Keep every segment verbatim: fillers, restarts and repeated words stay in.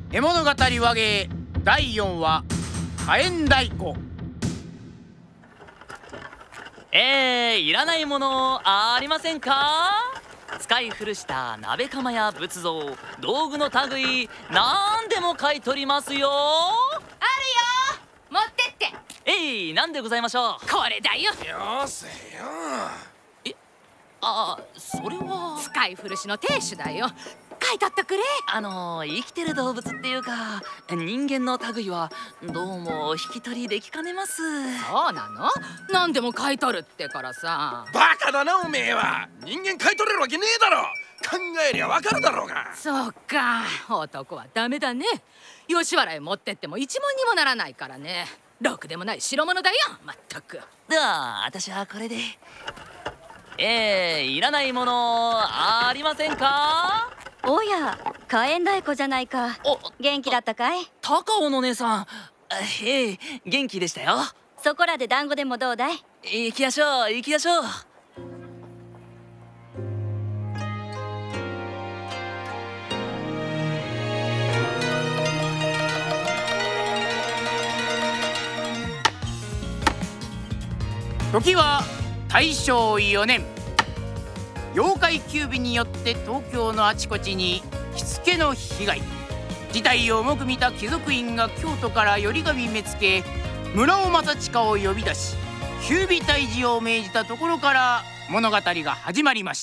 絵物語話芸だいよんわ火炎太鼓。 えー、いらないものありませんか？使い古した鍋釜や仏像、道具の類なんでも買い取りますよ。 あるよ、持ってって。 えい、なんでございましょう。 これだよ。 よせよ。 え、あ、それは使い古しの亭主だよ。買い取ってくれ。 あの生きてる動物っていうか人間の類はどうも引き取りできかねます。 そうなの？何でも買い取るってからさ。 バカだなおめえは。人間買い取れるわけねえだろ。考えりゃわかるだろうが。 そっか、男はダメだね。吉原へ持ってっても一文にもならないからね。ろくでもない代物だよ、まったく。 では私はこれで。えー、いらないものありませんか？ おや、火炎太鼓じゃないか。 お、 元気だったかい？ 高尾の姉さん。ええ、元気でしたよ。 そこらで団子でもどうだい？ 行きましょう行きましょう。 時はたいしょうよねん。妖怪九尾によって東京のあちこちに火付けの被害。事態を重く見た貴族院が京都から頼神目付村尾正親を呼び出し九尾退治を命じたところから物語が始まりました。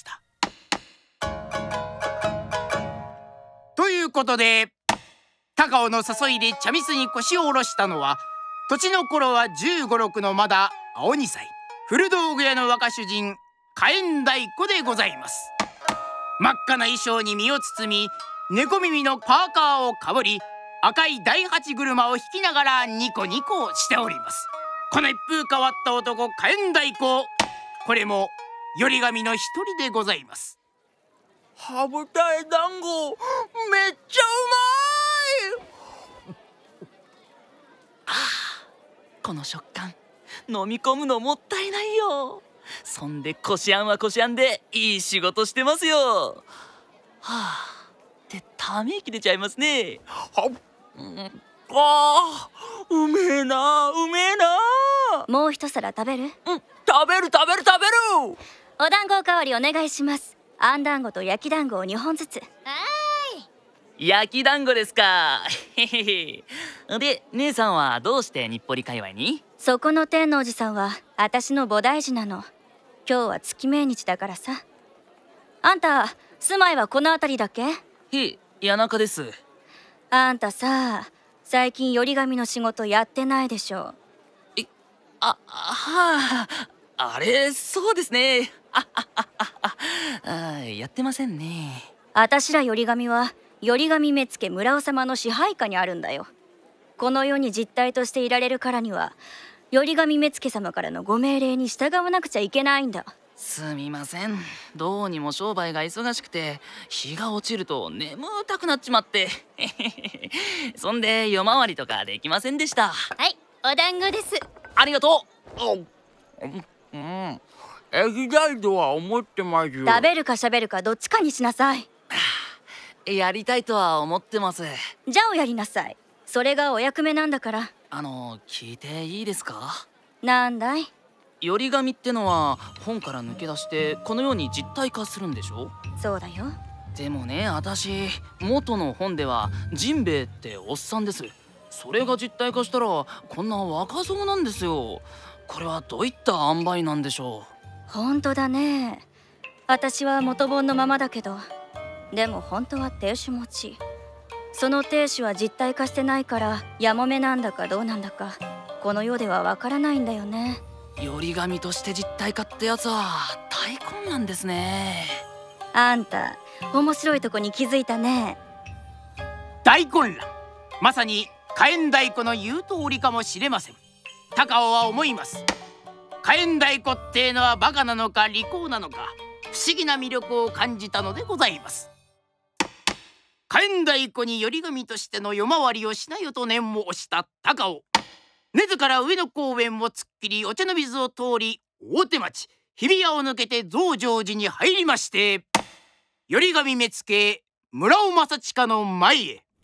ということで高尾の誘いで茶店に腰を下ろしたのは土地の頃はじゅうご、ろくのまだ青にさい古道具屋の若主人火炎太鼓でございます。真っ赤な衣装に身を包み猫耳のパーカーをかぶり赤い大八車を引きながらニコニコしております。この一風変わった男火炎太鼓、これも頼神の一人でございます。 羽二重団子めっちゃうまい。ああ、この食感飲み込むのもったいないよ。そんでこしあんはこしあんでいい仕事してますよ。はあってため息出ちゃいますね。はっ、うん、あーうめえなうめえな。 もう一皿食べる？ うん、食べる食べる食べる。 お団子おかわりお願いします。あん団子と焼き団子をにほんずつ。 はーい。焼き団子ですか。へへへ。で姉さんはどうして日暮里界隈に？ そこの天王寺さんは私の菩提寺なの。今日は月命日だからさ。あんた住まいはこの辺りだっけ？ へえ、谷中です。 あんたさ、最近頼神の仕事やってないでしょ。 え、あ、はあ、あれそうですね。あああああ、やってませんね。 あたしら頼神は頼神目付村尾様の支配下にあるんだよ。この世に実体としていられるからには頼神目付様からのご命令に従わなくちゃいけないんだ。 すみません、どうにも商売が忙しくて日が落ちると眠たくなっちまってそんで夜回りとかできませんでした。 はい、お団子です。 ありがとう。 うん、行きたいとは思ってます。 食べるかしゃべるかどっちかにしなさい。 やりたいとは思ってます。 じゃあおやりなさい。それがお役目なんだから。 あの聞いていいですか？ なんだい？ 頼神ってのは本から抜け出してこのように実体化するんでしょ？ そうだよ。 でもね、私元の本ではジンベエっておっさんです。それが実体化したらこんな若造なんですよ。これはどういった塩梅なんでしょう？本当だね。私は元本のままだけど、でも本当は亭主持ち。その亭主は実体化してないからやもめなんだかどうなんだかこの世ではわからないんだよね。 頼神として実体化ってやつは大根なんですね。 あんた面白いとこに気づいたね。 大混乱、まさに火炎太鼓の言う通りかもしれません。高尾は思います。火炎太鼓ってのはバカなのか利口なのか不思議な魅力を感じたのでございます。火炎太鼓に頼神としての夜回りをしなよと念を押した高尾。根津から上野公園を突っ切りお茶の水を通り大手町日比谷を抜けて増上寺に入りまして頼神目付村尾正親の前へ。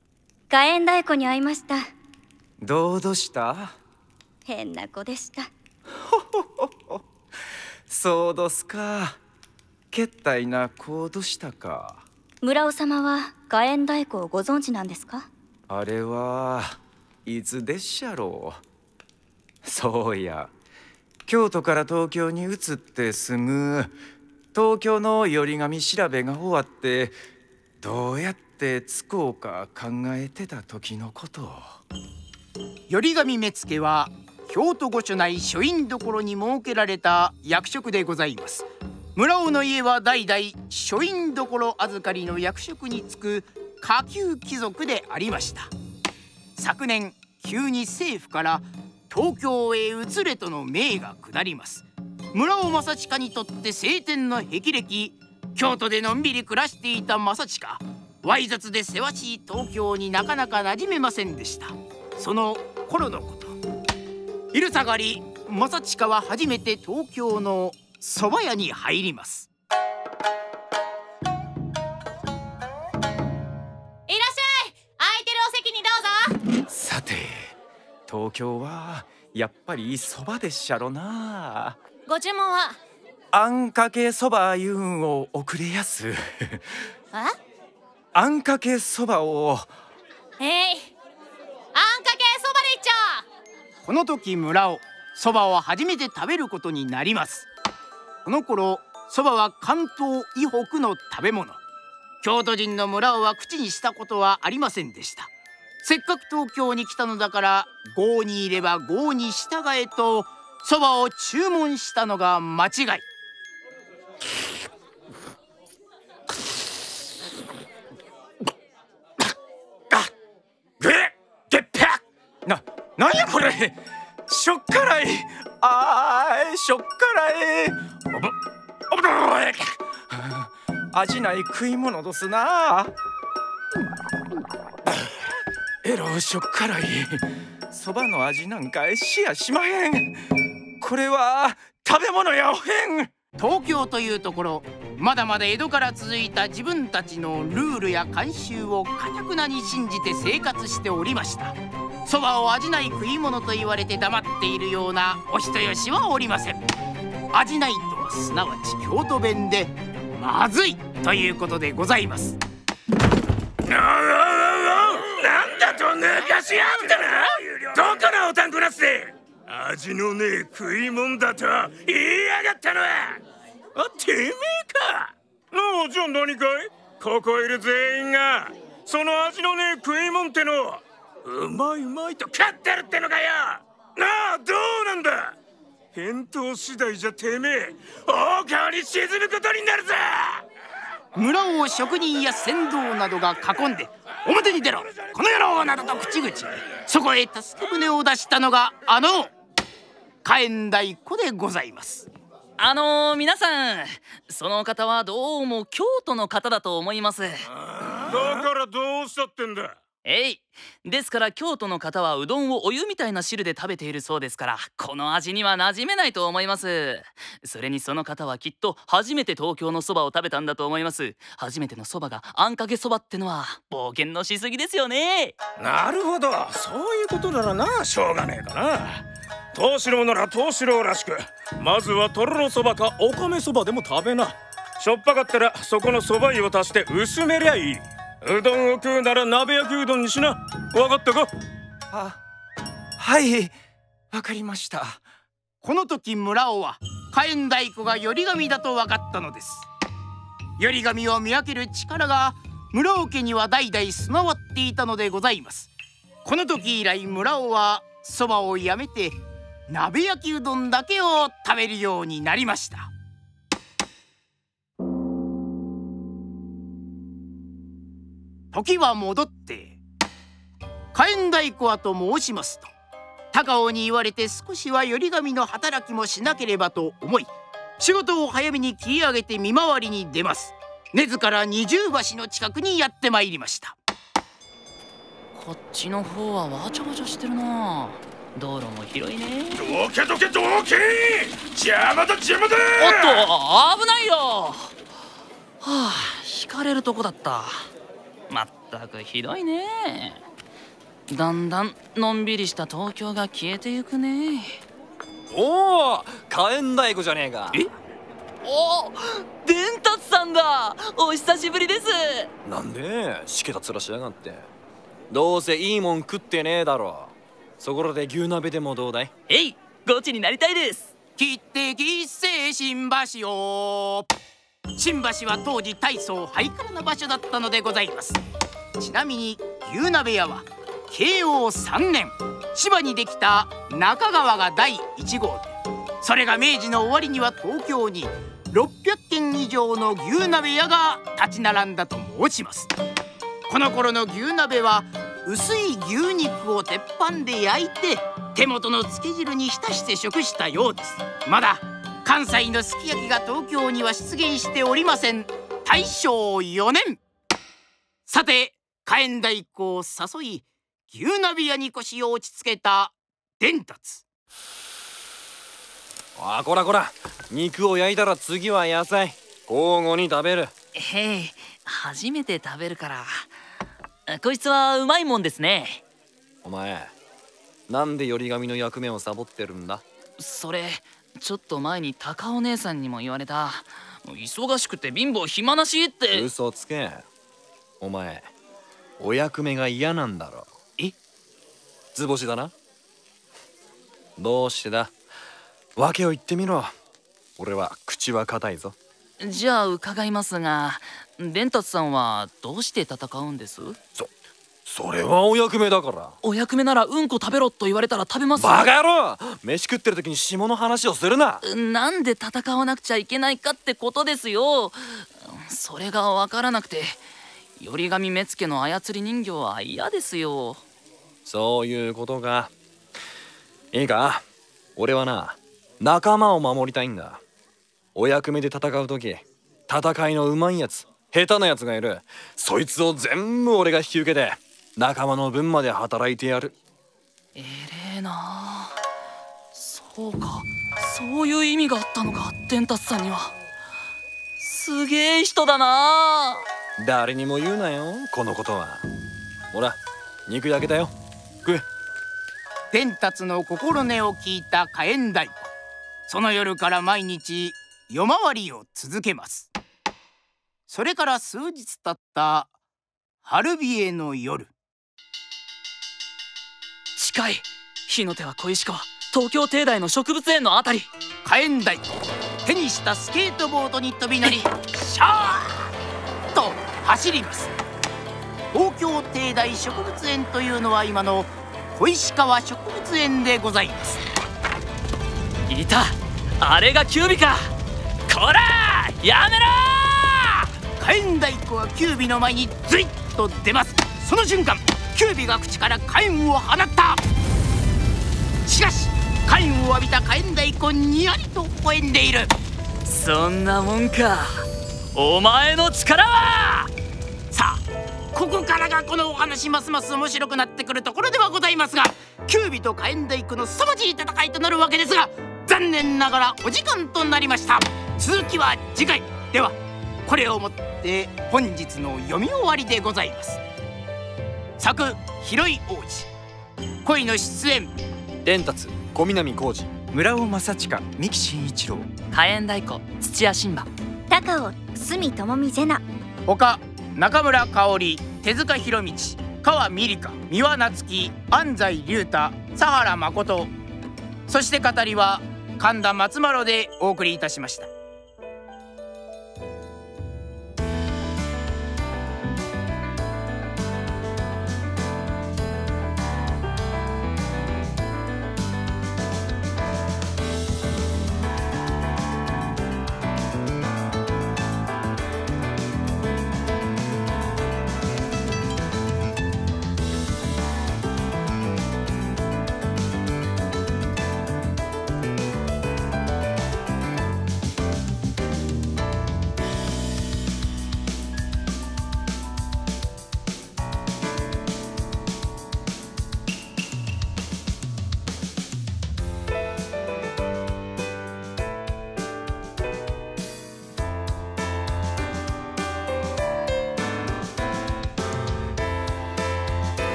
火炎太鼓に会いました。 どうどした変な子でした。 そうどすか。けったいな子どしたか。 村尾様は火炎太鼓をご存知なんですか？ あれはいつでっしゃろう。そうや、京都から東京に移って住む東京の頼神調べが終わってどうやってつこうか考えてた時のこと。 頼神目付は京都御所内書院所に設けられた役職でございます。村尾の家は代々書院所預かりの役職に就く下級貴族でありました。昨年急に政府から東京へ移れとの命が下ります。村尾正親にとって晴天の霹靂、京都でのんびり暮らしていた正親、わい雑でせわしい東京になかなか馴染めませんでした。その頃のこと、昼下がり正親は初めて東京の蕎麦屋に入ります。 いらっしゃい、空いてるお席にどうぞ。 さて、東京はやっぱりそばでっしゃろな。 ご注文は？ あんかけそばいうんを送れやす。 え？ あんかけそばを。 えい、あんかけそばでいっちゃう。 この時村尾、そばを初めて食べることになります。この頃そばは関東以北の食べ物。京都人の村尾は口にしたことはありませんでした。せっかく東京に来たのだから郷にいれば郷に従えとそばを注文したのが間違い。 な、なんやこれ。しょっからい。あーい、しょっからい。おぶ、おぶどーい。味ない食い物どすな。えろしょっからい。そばの味なんかしやしまへん。これは食べ物やおへん。 東京というところ、まだまだ江戸から続いた自分たちのルールや慣習をかたくなに信じて生活しておりました。そばを味ない食い物と言われて黙っているようなお人よしはおりません。味ないとはすなわち京都弁でまずいということでございます。 なんだと抜かしやがったな。どこのおたんこなすで味のねえ食い物だと言いやがったのはあてめえか。のうじゃ何かい、ここいる全員がその味のねえ食い物ってのうまいうまいと勝ってるってのかよ。なあどうなんだ。返答次第じゃてめえ大川に沈むことになるぞ。 村を職人や船頭などが囲んで表に出ろこの野郎などと口々に、そこへ助け舟を出したのがあの火炎太鼓でございます。 あのー、皆さん、その方はどうも京都の方だと思います。だからどうしたってんだ。 えい、ですから京都の方はうどんをお湯みたいな汁で食べているそうですから、この味には馴染めないと思います。それにその方はきっと初めて東京のそばを食べたんだと思います。初めてのそばがあんかけそばってのは冒険のしすぎですよね。 なるほど、そういうことならな、しょうがねえかな。藤四郎なら藤四郎らしく、まずはとろろそばかおかめそばでも食べな。しょっぱかったらそこのそば湯を足して薄めりゃいい。うどんを食うなら鍋焼きうどんにしな。わかったか。 あ、はい、わかりました。 この時村尾は火炎太鼓が頼神だと分かったのです。頼神を見分ける力が村尾家には代々備わっていたのでございます。この時以来村尾はそばをやめて鍋焼きうどんだけを食べるようになりました。時は戻って火炎太鼓はと申しますと、高尾に言われて少しは頼神の働きもしなければと思い、仕事を早めに切り上げて見回りに出ます。根津から二重橋の近くにやってまいりました。 こっちの方はわちゃわちゃしてるな。道路も広いね。 どけどけどけ、邪魔だ邪魔だ。 おっと危ないよ。はあ、引かれるとこだった。まったくひどいね。 だんだんのんびりした東京が消えてゆくね。 おお、火炎太鼓じゃねえか。 え、お、伝達さんだ。お久しぶりです。 なんでしけた面しやがって。どうせいいもん食ってねえだろ。そこらで牛鍋でもどうだい？ えい、ゴチになりたいです。 切って吉勢新橋を。新橋は当時大層ハイカラな場所だったのでございます。ちなみに牛鍋屋は慶応さんねん千葉にできた中川がだいいち号で、それが明治の終わりには東京にろっぴゃっけん以上の牛鍋屋が立ち並んだと申します。この頃の牛鍋は薄い牛肉を鉄板で焼いて手元のつけ汁に浸して食したようです。まだ関西のすき焼きが東京には出現しておりません。大正よねん。さて火炎太鼓を誘い牛鍋屋に腰を落ち着けた伝達。 あ、こらこら、肉を焼いたら次は野菜交互に食べる。 へい、初めて食べるから。こいつはうまいもんですね。 お前なんでより紙の役目をサボってるんだ？ それちょっと前に高尾姉さんにも言われた。忙しくて貧乏暇なしって。 嘘つけ。お前お役目が嫌なんだろ。 え？ 図星だな。どうしてだ？訳を言ってみろ。俺は口は固いぞ。 じゃあ伺いますが、伝達さんはどうして戦うんです？ そ、それはお役目だから。 お役目ならうんこ食べろと言われたら食べます。 バカ野郎！飯食ってる時に下の話をするな。 なんで戦わなくちゃいけないかってことですよ。それが分からなくて、より紙目付の操り人形は嫌ですよ。 そういうことか。いいか、俺はな、仲間を守りたいんだ。お役目で戦う時、戦いのうまいやつ、下手なやつがいる。そいつを全部俺が引き受けて仲間の分まで働いてやる。 えれえなあ。そうか、そういう意味があったのか、伝達さんには。すげえ人だな。 誰にも言うなよ、このことは。ほら、肉焼けたよ、食え。 伝達の心根を聞いた火炎太鼓。その夜から毎日夜回りを続けます。それから数日経った春冷えの夜。 近い。火の手は小石川、東京帝大の植物園のあたり。 火炎太鼓、手にしたスケートボードに飛び乗りシャーッと走ります。東京帝大植物園というのは今の小石川植物園でございます。 いた、あれがキュービか。こらやめろー。 火炎太鼓はキュービの前にズイッと出ます。その瞬間キュービが口から火炎を放った。しかし火炎を浴びた火炎太鼓にやりと微笑んでいる。 そんなもんか、お前の力は。 さあここからがこのお話ますます面白くなってくるところではございますが、キュービと火炎太鼓の凄まじい戦いとなるわけですが、残念ながらお時間となりました。続きは次回。ではこれをもって本日の読み終わりでございます。作広井王子、恋の出演伝達小南浩二、 村尾正親、三木真一郎、 火炎太鼓土屋神馬、 高尾角智美ゼナ、 他中村香織、手塚博道、川美里香、三輪夏樹、安西龍太、佐原誠、そして語りは神田松丸でお送りいたしました。